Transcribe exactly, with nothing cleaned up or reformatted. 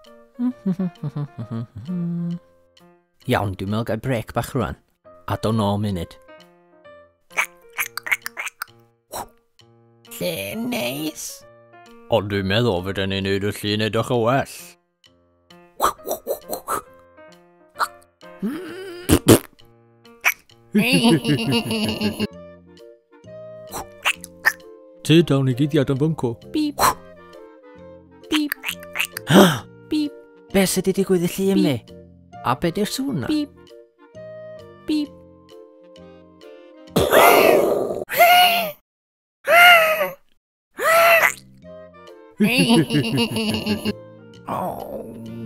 Iawn, dwi'n meddwl gai brec bach rwan. A do no munud. Lle neis. Ond dwi'n meddwl fydden ni'n neud y llun edrych o well. Ty dawn i gyddiad yn fynco. Bip. Bip. Bip. Be sydd wedi digwydd y llun mi? A be di'r sŵn na? Bip. Bip. Oh.